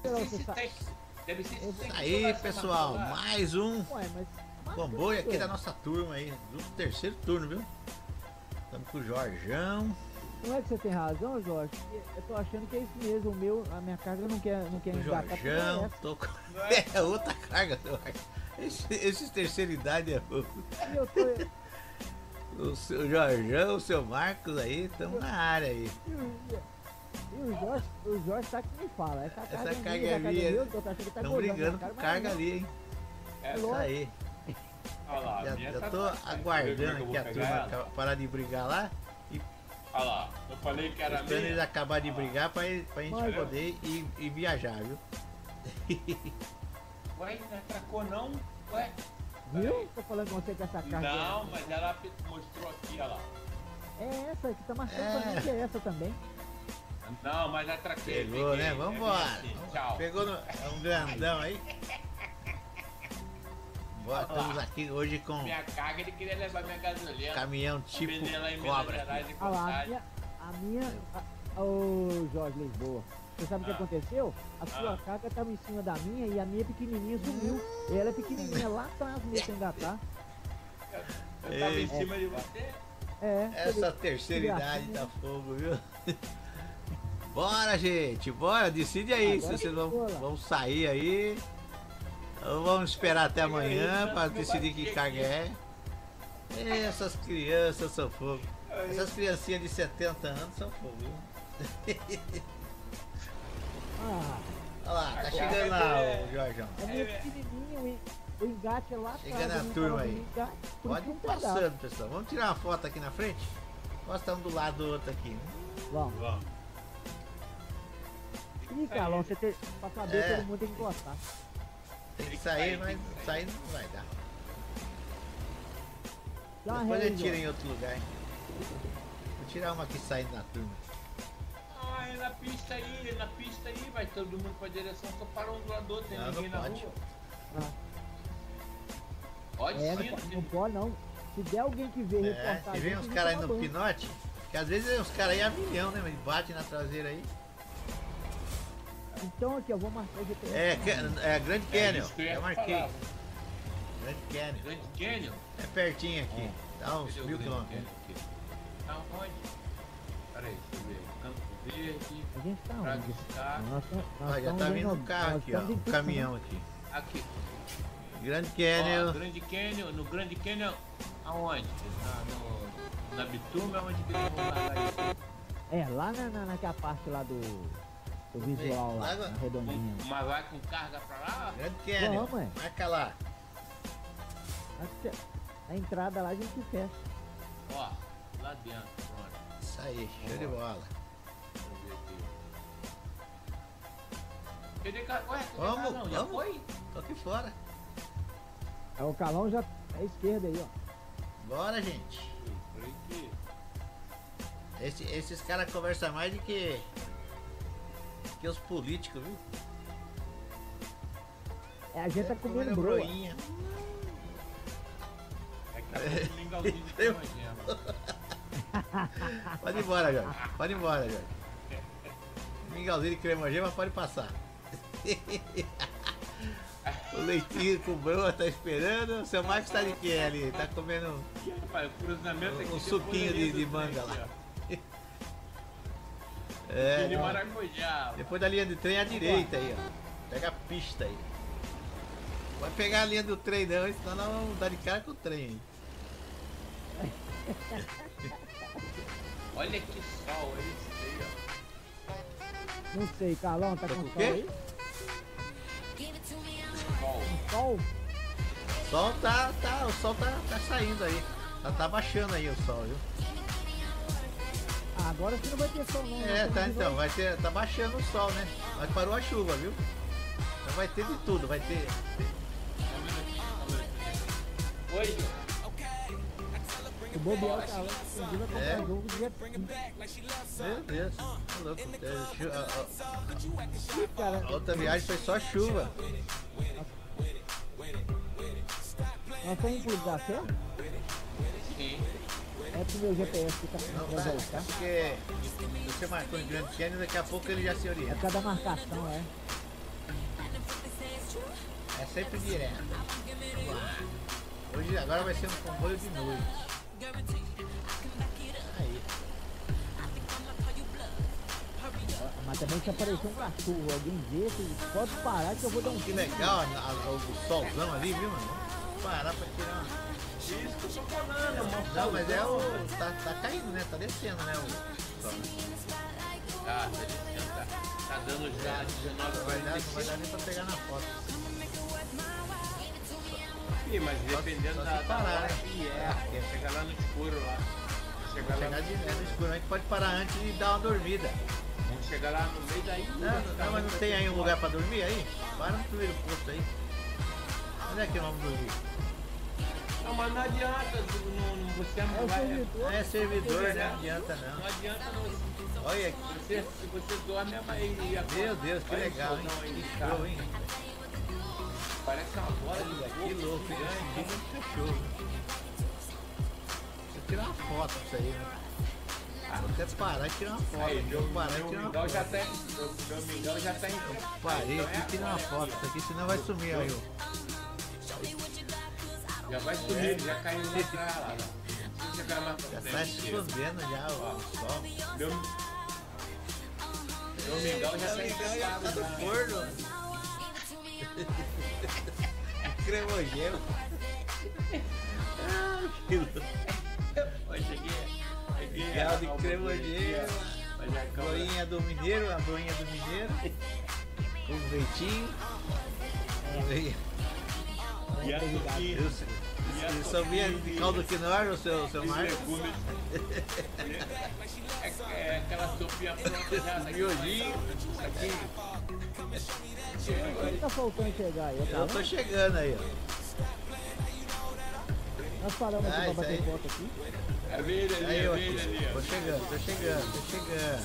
Deve ser Isso aí, pessoal, mais um Ué, mas comboio aqui da nossa turma aí, do terceiro turno, viu? Estamos com o Jorjão. não é que você tem razão, Jorge? Eu tô achando que é isso mesmo. A minha carga não quer O engatar. porque é Jorjão, essa. tô com... É outra carga, eu acho. Esses terceira idade é pouco. E eu tô. O seu Jorjão, o seu Marcos aí, estamos na área aí. E o Jorge tá que me fala. Essa carga é minha. Estão brigando por carga ali, hein? Isso aí. Olha lá, Já tô aguardando aqui a turma parar de brigar lá. Olha lá, eu falei que era Esperando eles minha. acabar de brigar pra gente poder ir viajar, viu? Ué, não atracou não? Ué? Viu? Tô falando com você que essa carga. Não, mas ela mostrou aqui, olha lá. É essa que tá marcando pra mim, que é essa também. Não, mas atraquei. Pegou, peguei, né? Vambora. Tchau. Pegou no, é um grandão aí. Bora, estamos aqui hoje com Minha carga, ele queria levar minha gasolina. caminhão tipo Vender lá em Minas cobra. Gerais e Olha lá, Contagem. Ô Jorge Lisboa, você sabe o que aconteceu? A sua carga tava em cima da minha e a minha pequenininha sumiu. E ela é pequenininha lá atrás mesmo sem engatar. Eu tava em cima de você? É. Essa terceira idade tá fogo, viu? Bora, gente, bora, decide aí se Agora vocês ficou lá. vão sair aí. Ou vamos esperar até amanhã para decidir que carga é. Essas crianças são fogo. Essas criancinhas de 70 anos são fogo, viu? Ah, Olha lá, tá chegando lá o Jorjão. a minha pequenininha, o engate é lá atrás. Chegando a eu não turma tava aí. no engate, por Pode isso ir que não pegava. passando, pessoal. Vamos tirar uma foto aqui na frente? Nós estamos do lado do outro aqui. Vamos. Vamos. Ih, Carlão, você tem, pra saber, todo mundo tem que gostar. Tem que sair, mas sair não vai dar. Dá uma Depois ré eu aí, tiro Jorge. em outro lugar. Vou tirar uma aqui saindo na turma. Ah, é na pista aí, vai todo mundo pra direção, só para um do lado do outro, tem Não, ninguém não na pode. rua. Ah, Pode é, sim, não pode não. Se der alguém que vê É, reportar se vem a uns gente, caras aí toma no banho. pinote, que às vezes os caras aí é a milhão, né? Mas bate na traseira aí. Então aqui, eu vou marcar o GPS. É Grand É Canyon. isso que eu ia Eu marquei. falar. Grand Canyon. Grande Canyon? É pertinho aqui. Dá uns Cadê o 1000 Grande quilômetros. Canyon aqui? Tá onde? Peraí, deixa eu ver. Campo Verde, A gente tá pra onde? buscar. Nós Ó, já tá vindo um carro aqui, ó. Um caminhão aqui. Aqui. Grand Ó, Canyon. Grande Canyon, no Grande Canyon, aonde? Na Bitume, aonde que eles vão largar isso? É, lá naquela parte lá do visual lá, Lá- na redondinha. Mas vai com carga pra lá? Grand Canyon. Vamos, é. Marca lá. Acho que a entrada lá a gente fecha. Ó, lá dentro, pronto. Isso aí, show de bola. Deixa eu ver aqui. Cadê carro? Ué, cadê Vamos, carro não? Já vamos. foi? Tô aqui fora. É, o calão já é à esquerda aí, ó. Bora, gente. Por aqui. Esses caras conversam mais do que os políticos, viu? É, a gente tá comendo broa. broinha. É que tá com mingauzinho de cremogema. Pode ir embora, Jorge. Pode ir embora, Jorge. Mingauzinho de cremogema, pode passar. O leitinho com broa tá esperando. O seu Marcos tá de quê ali? Tá comendo Rapaz, o cruzamento aqui. um depois suquinho ali de do manga trem lá. aqui, ó. É, De ó. maracujá. Depois da linha do trem à direita aí, ó. Pega a pista aí. Vai pegar a linha do trem não, senão nós vamos dar de cara com o trem aí. Olha que sol, olha isso aí, ó. Não sei, Carlão, tá Tá com com sol o quê? aí? Sol. Sol? O sol tá saindo aí. Tá baixando aí o sol, viu? Ah, agora você não vai ter sol não. É, né? tá então, tá baixando o sol, né? Mas parou a chuva, viu? Então vai ter de tudo, vai ter. Oi, Jô. O bobear o Carlão, inclusive, vai comprar É. jogo dia. Meu Deus, tá louco. Ih, cara, A outra viagem foi só chuva. nós estamos por dar certo? Sim. É pro meu GPS que tá Não, vai tá? voltar. Porque você marcou em Grand Canyon, daqui a pouco ele já se É orienta. por causa da marcação, é. É sempre direto. Vamos lá. Hoje, agora vai ser um comboio de noite. Aí. Mas também se aparecer um cachorro, alguém vê, você pode parar que eu vou dar um Que legal o solzão ali, viu, mano? Vamos parar pra tirar uma... Isso que eu tô falando, mano. Não, mas é o... Tá caindo, né? Tá descendo, né? O sol. Tá descendo, tá dando já 19 Não vai dar nem pra pegar na foto. Ih, mas dependendo só da se parar, hora né? que chegar lá no escuro lá. Chegar lá, No escuro, a gente pode parar antes e dar uma dormida. vamos chegar lá no meio daí. Não, mas não tem aí um lugar pra dormir aí? Para no primeiro posto aí. Onde é que nós vamos dormir? Não, mas não adianta, você É não o vai. servidor. É servidor, né? Não adianta Não não. adianta não. Olha aqui. Se você dorme, aí a Meu Deus, que olha legal, hein? esse fogão aí, Que cara. show, hein? Parece uma bola de Olha fogo que louco, gigante. hein? Que cachorro. Precisa tirar uma foto disso aí, né? Vou até parar e tirar uma foto. Aí, Vou parar e tirar uma mingau já foto. tá em. Meu mingau já tá em. Parei Então aqui e tirar uma foto. Isso aqui senão vai sumir aí, ó. Já vai sumir, já caiu lá atrás lá. Não chegar mais pra Já tá frente. escondendo já o sol. Meu mingau já tá Tá do encantado. forno. Cremogel. Que louco. Cheguei. Gel de cremogel. Broinha do mineiro, a broinha do mineiro. Com leitinho. E a toquinha. Eu sabia de caldo quinoa, o seu Marcos. É aquela sopinha pronta já. Miojinho. Aqui. Ele tá faltando chegar aí, tá? Eu tô chegando aí, ó. Nós paramos aqui pra isso bater aí. foto aqui. É verde ali, Aí, é ó. verde ali. Tô Ó. chegando.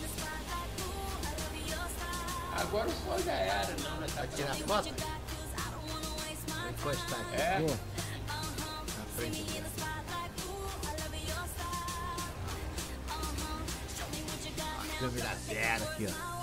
Agora o sol já era, não, né? Vai tirar foto? Vou encostar aqui É. Pô, na frente dela. Câmera zero aqui, ó.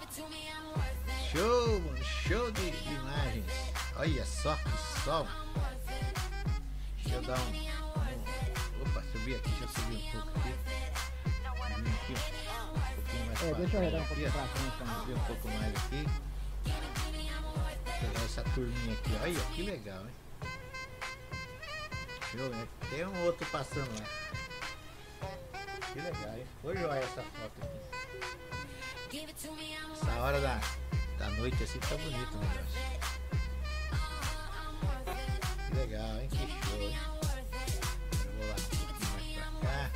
Show, mano. Show de imagens. Olha só que sol. Deixa eu dar Opa, subir aqui. Deixa eu subir um pouco aqui. Subir aqui, ó. Um pouquinho mais pra deixa eu arredar um aqui, pouquinho ó. pra frente também. Subir um pouco mais aqui. Vou pegar essa turminha aqui. Olha que legal, hein? Show, né? Tem um outro passando lá. Que legal, hein? Foi joia essa foto aqui. Essa hora da noite assim tá bonito o negócio. Que legal, hein? Que show, hein? Eu vou lá um pouquinho mais pra cá.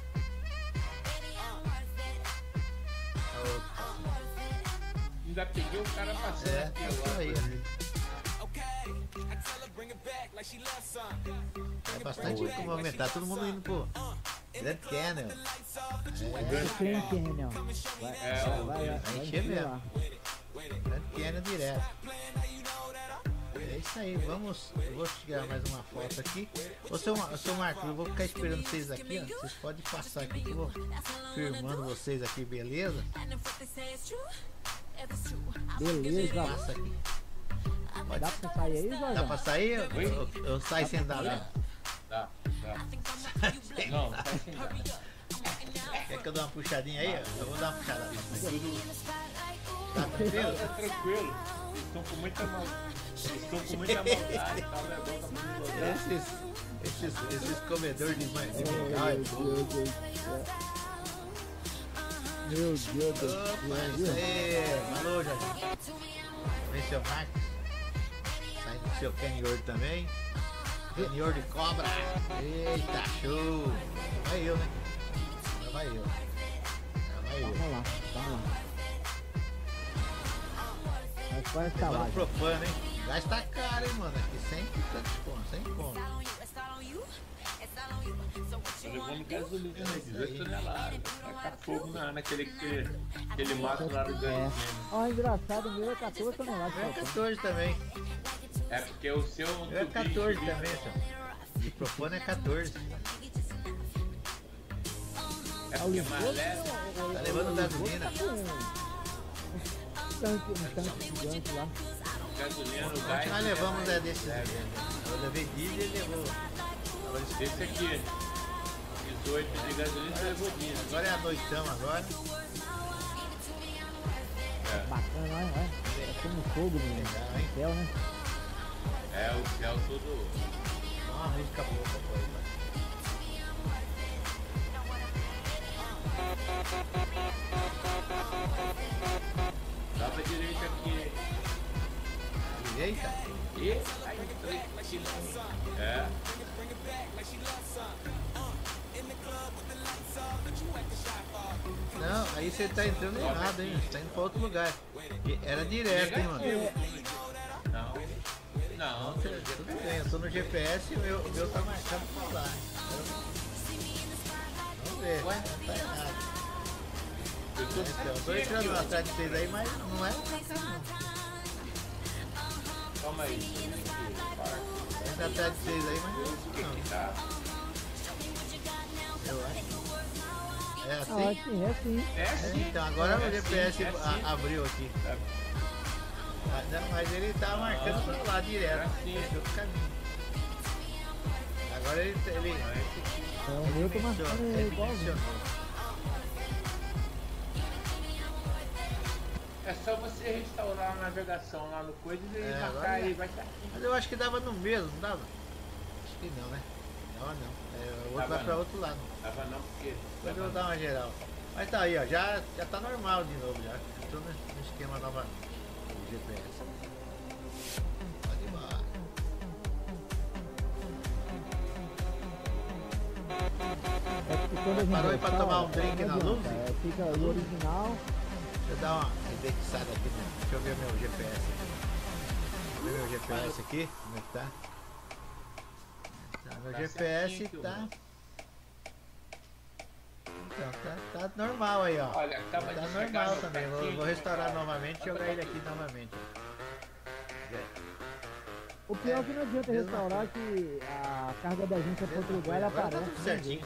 Opa. Ainda peguei o cara passando É, aqui isso agora. aí. É bastante movimentar, todo mundo indo pro Grand Canyon. Trem Canyon. Vai encher mesmo. lá. Grand Canyon direto. É isso aí, vamos. Eu vou tirar mais uma foto aqui. Ô seu Marcos, eu vou ficar esperando vocês aqui, ó. Vocês podem passar aqui que eu vou filmando vocês aqui, beleza? Beleza. Passa aqui. Dá pra você sair aí, Dá Jorge? pra sair? Eu saio sem dar, né? Dá. Não, tá sem dar. Quer que eu dê uma puxadinha aí? Eu vou dar uma puxada. Tá Tá tranquilo? tranquilo. Eles estão com muita maldade, tá? Não é bom, tá muito maldade. Esses comedores de mingau é Meu fogo. Deus do céu. Meu Deus do Opa, céu. isso aí. Alô, Jorge. Vem seu Marcos. Sai do seu canhor também. Canhor de cobra. Eita, show. Vai eu, né? Agora vai eu. Vamos lá. Mas quase tá lá. Levando propano, hein? Gás tá caro, hein, mano? Aqui sem tantos pontos, sem como. Tô levando gasolina, né? 18 toneladas. Tacar fogo naquele mato lá do ganho. Ó, engraçado, o meu é 14 toneladas. Eu é Falcão. 14 também. É porque o seu. Eu é 14 também, senhor. De propano é 14. É porque é mais leve. Tá levando gasolina. Um tanque gigante lá. gasolina, no Ontem gás. nós levamos né, desses. Eu levei diesel e ele levou. Esse aqui, 18 de gasolina, você levou diesel. Agora é a noitão agora. Bacana, olha. É como fogo, menino. Legal, hein? Céu, né? É, o céu todo. Dá uma música boa pra pôr aí, Dá pra direita aqui. Direita? E aí, aqui não. É. Não, aí você tá entrando errado, hein? Você tá indo pra outro lugar. Era direto, hein, mano? Não. Não, Tudo bem, eu tô no GPS e o meu tá marcado pra lá. Vamos ver, Ué? tá errado. eu tô Então, eu tô entrando atrás de vocês aí, mas não é pra cá não. Calma aí. Entra atrás de vocês aí, mas não é O isso que não. que tá? Eu acho. É Ah, assim? assim, é sim. É É, sim. então, agora o É GPS sim, é sim. abriu aqui. É. Não, mas ele tá marcando pra lá direto. É assim. Fechou o caminho. Agora ele É, o meu tô marcando igualzinho. É só você restaurar a navegação lá no coisa e É, marcar agora aí, é. vai estar aqui. Mas eu acho que dava no mesmo, não dava? Acho que não, né? Dava não. É, o outro Dava vai pra não. outro lado. Tava não, porque. Depois eu vou dar uma geral. Mas tá aí, ó. Já tá normal de novo, já. Tô no esquema nova do GPS. Pode ir embora. É porque quando a gente Parou aí pra restaura, tomar um drink não na adianta, luz? Fica o original. Deixa eu dar uma indexada aqui, né? Deixa eu ver meu GPS aqui. Deixa eu ver meu GPS aqui, como é que tá? Tá, meu Tá GPS certinho, tá. mano. Então, tá normal aí, ó. Olha, acaba Tá de chegar normal no também. Vou parquinho, restaurar cara. novamente e jogar ele aqui novamente. O pior é que não adianta mesma restaurar que a carga da gente é para outro lugar, ela Agora tá aparece. tudo certinho.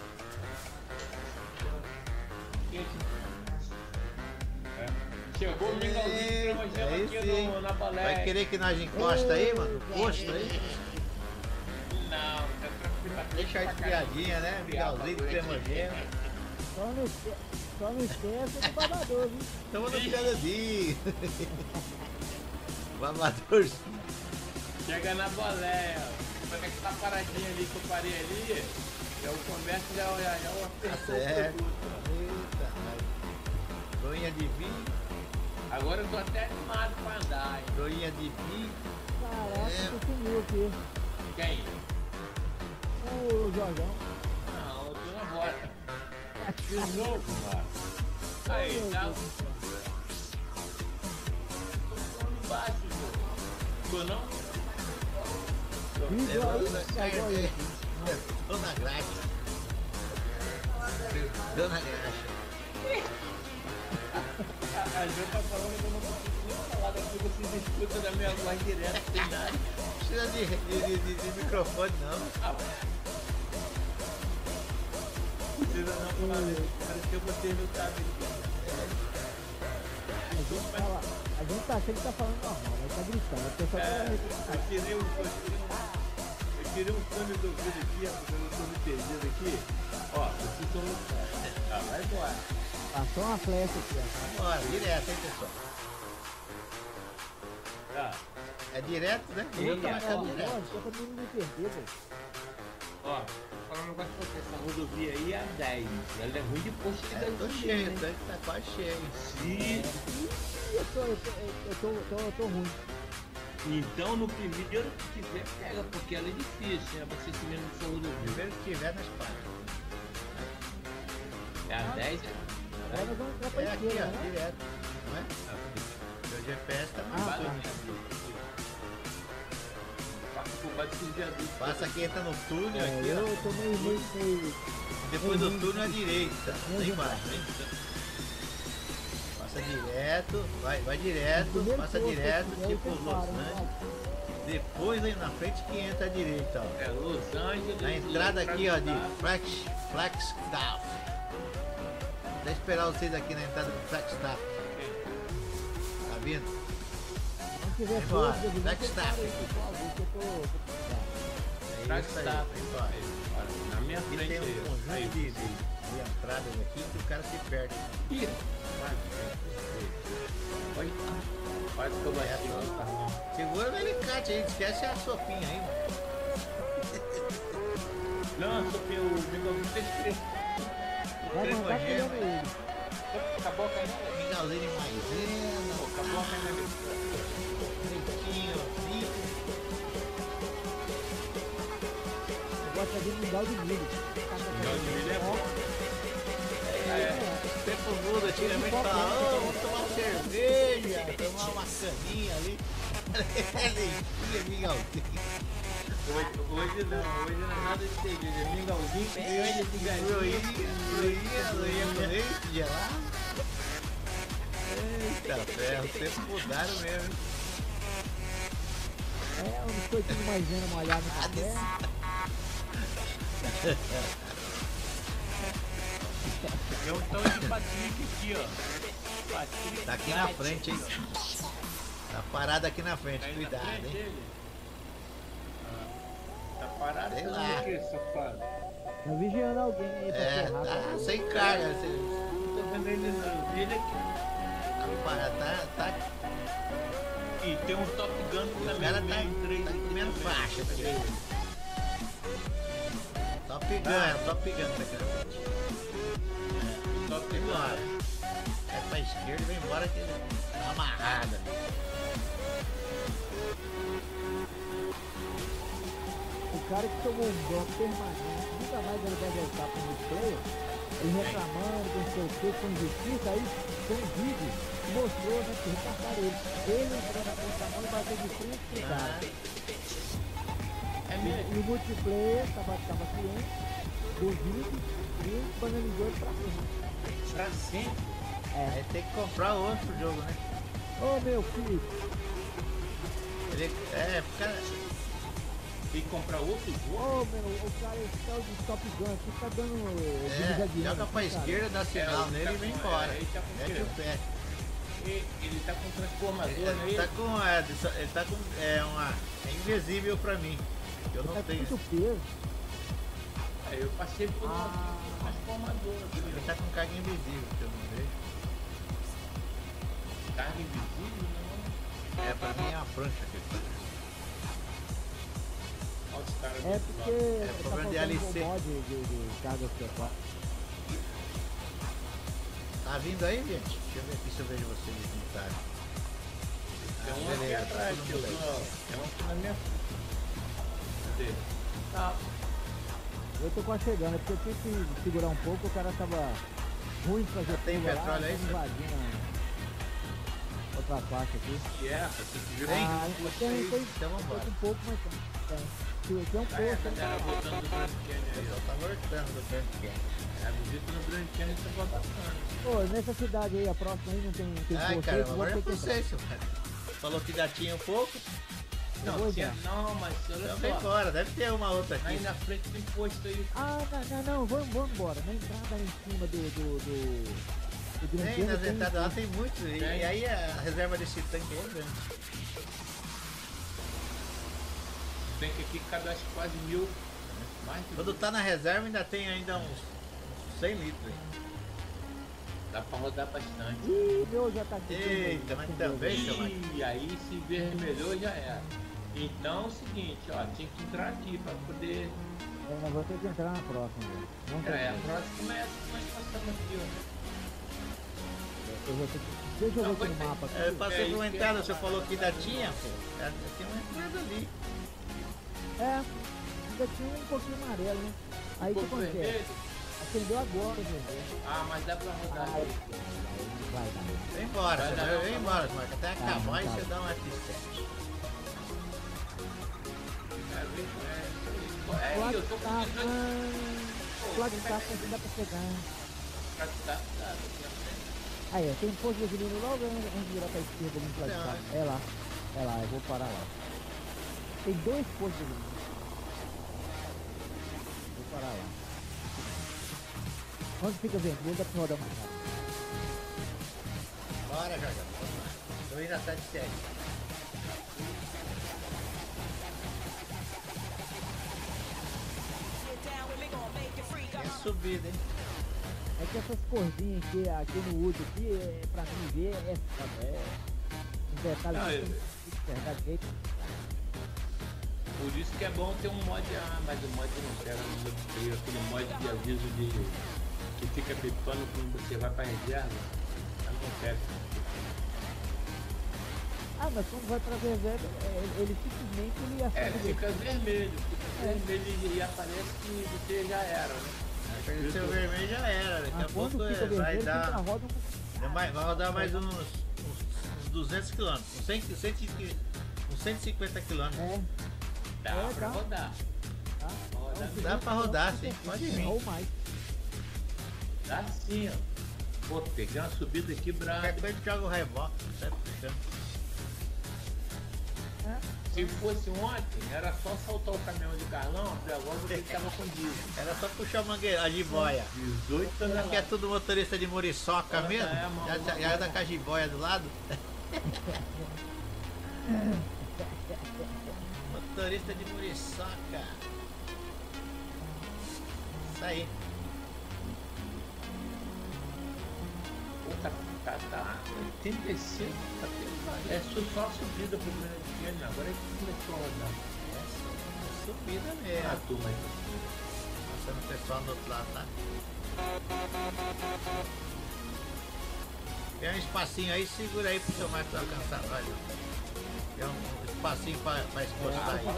Chegou o mingauzinho de cremogema Aí aqui sim. na balé. Vai querer que nós encosta aí, mano? No posto aí? Não, tá tranquilo. Deixa a esfriadinha, né? Mingauzinho de cremogema. Só não esqueça do babador, viu? Tamo no canadinho. Babadorzinho. Chega na balé, ó. Como é que tá paradinha ali que eu parei ali? Já o comércio já Tá apertou o certo. produto. Eita, mas... Broinha de vinho, Agora eu tô até animado pra andar, hein? broinha de vinho. Caraca, É. você sumiu aqui. Quem? O Jorgão. Não, eu tô na rota. De novo, mano. Aí, tá? Tô embaixo, pô. Tô não? Viu aí? Agora aí. Dona Graça. Dona Graça. A Jô tá falando que eu não consigo falar daqui, vocês escutam da minha voz direto, sem nada. Não precisa de microfone, não. Precisa não falar mesmo. Parece que vocês não sabem. A gente tá achando que tá falando normal, mas tá gritando. A pessoa tá Eu tirei um fone do ouvido aqui, ó, porque eu tô me perdendo aqui. Ó, vocês estão... Ah, vai embora. passou uma flecha aqui, ó. Bora, direto, hein, pessoal? Tá. É direto, né? O meu tá marcado direto. Só pra mim não me perder, pô. Ó, vou falar um negócio pra você. Essa rodovia aí é a 10. Ela é ruim de posto de É, tô gasolina, cheio, né? o tanque tá quase cheio. Sim. Ih, eu tô ruim. Então, no primeiro que tiver, pega, porque ela é difícil, né? Abastecimento de rodovia. Primeiro que tiver nas partes. É a 10, é? Agora nós vamos entrar pra É aqui, esquerda, ó, né? direto. Não é? Meu GPS tá marcado. Passa por baixo do viaduto. Passa aqui, entra no túnel É, aqui, ó. eu tô meio... Depois do túnel à direita, lá embaixo, hein? Passa direto, vai direto, Primeiro passa posto direto, aqui, aí tipo você Los para, né? Angeles. Depois aí na frente que entra à direita, ó. É Los Angeles. Na entrada aqui, ó, de Flagstaff. Vou esperar vocês aqui na entrada do Flagstaff. Tá vindo? tiver Bora, fogo, eu Blackstaff. por favor, que eu tô precisando. É isso aí. Olha, na minha Aqui frente tem um aí, ó. conjunto Aí, de entradas aqui que o cara se perde. Ih, olha, olha que eu bati. Segura o alicate aí, esquece a sopinha aí, mano. Não, sopinha, o mingauzinho tem três. Vai Três mandar gema pegando aí. ele. Acabou caindo. Mingauzinho de maisena, Acabou caindo. pretinho, zico. Eu gosto de fazer mingau de milho. Mingau de milho é bom. O tempo muda, antigamente falava, oh, vamos tomar uma cerveja, tomar uma caninha ali. Leitinha, mingauzinho. Hoje não é nada de cerveja, é mingauzinho, grande de galinha. Broinha com leite gelado. Eita ferro, os tempos mudaram mesmo. É, um biscoitinho de maisena molhado no café. Tem um tal de Patrick aqui, ó. Patrick. Tá aqui na frente, hein? Tá parado aqui na frente, Tá aí na cuidado, frente hein? dele? Tá parado Sei fazendo lá. o quê, safado? Tá vigiando alguém aí pra É, ferrar. tá sem carga. Você... Não tô vendo ele não. Ele aqui. Tá parado, tá. E tem um Top Gun O também. cara tá, meio três tá aqui comendo também. faixa aqui. Top Gun, é o Top Gun tá aqui na frente. Top Vai Gun. embora. É pra esquerda e vai embora que tá amarrada. O cara que tomou um bloco permanente, nunca mais ele vai voltar pro multiplayer, ele reclamando, com seu que, com injustiça, aí tem um vídeo que mostrou, né, que repassaram ele entrando na ponta da mão e bateu de frente pro cara. É mesmo? E o multiplayer tava cliente do vídeo e banalizou ele pra frente. Pra sempre. Aí tem que comprar outro jogo, né? Ô meu filho, Ele, fica. Tem que comprar outro jogo? o cara, esse tal de Top Gun aqui tá dando divisadinha, Joga pra cara. esquerda, dá sinal ele nele tá e vem com- embora. ele tá com Mete quê? o pé. Ele tá com transformador, né? Ele tá com. Ele tá com. É invisível pra mim. Eu não Tá com tenho. muito peso. Aí eu passei por um transformador. Ele tá com carga invisível, que eu não vejo. Carga invisível, não. É, pra mim é uma prancha que ele tá. Olha os caras É do porque É tá problema de faltando LC. um mod de carga C4. Tá vindo aí, gente? Deixa eu ver aqui se eu vejo vocês no comentário. Tem um aqui beleza, atrás, todo que eu mundo tô, aí. tem um aqui na minha frente. Cadê? Tá. Eu tô quase chegando, é porque eu tive que segurar um pouco, o cara tava ruim de fazer Já tem curva lá, petróleo aí, tava invadindo a outra parte aqui. Que é, você viu? Tem? Tem Então vambora. um pouco, mas tem. Tem um Aí a posto, galera voltando do Grand Canyon aí, Eu ó. tá voltando do Grand Canyon. É, visita no Grand Canyon você bota bastante. Pô, nessa cidade aí, a próxima aí não tem Ai, posto aí, caramba, vou agora ter é que pra entrar. você, seu cara. Falou que já tinha um pouco. Não, vou tinha, já. não, mas olha Então vem só. embora, deve ter uma outra Aí aqui. na frente tem posto aí. Ah, não, vamos embora. Na entrada aí em cima do Grand Tem, Canyon nas tem- entradas lá tem muitos. E Tem. aí a reserva desse tanque é grande. Tem que aqui cada acho que quase 1000. Mais de Quando 1000. tá na reserva ainda tem ainda uns 100 litros. Aí. Dá pra rodar bastante. Ih, meu já tá aqui. Eita, mas também, seu Mike. E aí se vermelhou já era. Então é o seguinte, ó, tinha que entrar aqui pra poder. Nós vamos ter que entrar na próxima, velho. Vamos ter É, a que- próxima é essa que nós passamos aqui, ó. eu vou ter que- Deixa eu Não, ver aqui no vai ter- mapa. Eu passei por uma isso que entrada, eu você ia falou falar. que ainda tinha, pô. Já tem uma entrada ali. Ainda tinha um pouquinho amarelo, né? Aí o que Pouco acontece? vermelho. Acendeu agora, velho. Ah, mas dá pra rodar Ai, aí. vai dar. Vem embora, Vai você dar, vai, não, vem tá embora, Marco. Até acabar e tá. você dá um F7. É, Lá eu tô que com tá, 18. lá que tá, não dá pra chegar. Tá. Aí, ó, tem um posto de gasolina logo antes de virar pra esquerda ali pro lado de cá. É lá, eu vou parar lá. Tem 2 postos de gasolina. Vou parar lá. Onde fica vermelho, dá pra rodar mais rápido. Bora, Jorge. Vamos lá. Tô indo a 77. É subida, hein? É que essas corzinhas aqui no Udo aqui, pra mim ver, foda, um detalhe Não, que tem que pegar jeito. Por isso que é bom ter um mod mas o mod não pega no outro freio, aquele mod de aviso que fica pipando quando você vai pra reserva, não pega. Mas quando vai pra reserva, ele simplesmente ele acende. Fica vermelho e aparece que você já era, né? Se ser vermelho já era, daqui a pouco quando fica vai vermelho, dar. fica roda Vai rodar mais uns 200 km, uns 150 km. Dá pra rodar. Tá? Dá pra rodar, sim, pode vir. Ou mais. Dá sim, ó. Pô, peguei uma subida aqui brava. Qualquer coisa joga o reboque, sai puxando. Se fosse ontem, era só soltar o caminhão de Carlão, até agora você tava com diesel. Era só puxar a jiboia. 18 toneladas. Que é tudo motorista de Muriçoca mesmo? Já anda com a jiboia do lado? Motorista de Muriçoca. Isso aí. Puta, tá 85, tá pesado. É só a subida pro primeiro dia, agora é que começou a rodar. É subida mesmo. A turma aí. Passando o pessoal do outro lado, tá? Tem um espacinho aí, segura aí pro seu Marcos alcançar, olha. Tem um espacinho pra encostar aí.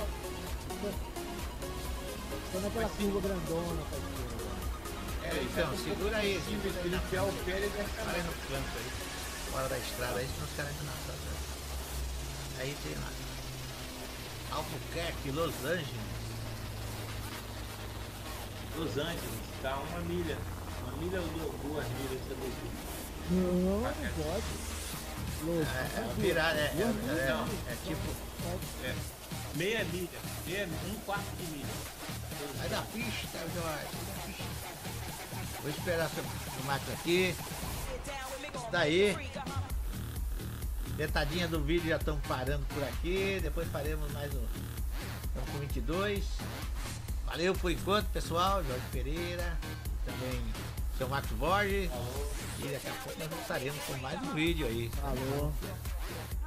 Tô naquela curva grandona pra esquerda. Então, segura aí, segura aí na enfiar o pé e vai Para aí no canto aí, fora da estrada aí, senão os caras não sabem. Aí tem lá. Albuquerque, Los Angeles. Los Angeles, tá uma milha ou 2 milhas essa daqui. Não pode. Virar, é tipo. Meia milha, um quarto de milha. Sai da pista, Jorge. Vou esperar o Marcos aqui. Isso daí. Metadinha do vídeo já estamos parando por aqui. Depois faremos mais um. Estamos com 22. Valeu por enquanto, pessoal. Jorge Pereira. Também seu Marcos Borges. E daqui a pouco nós voltaremos com mais um vídeo aí. Falou.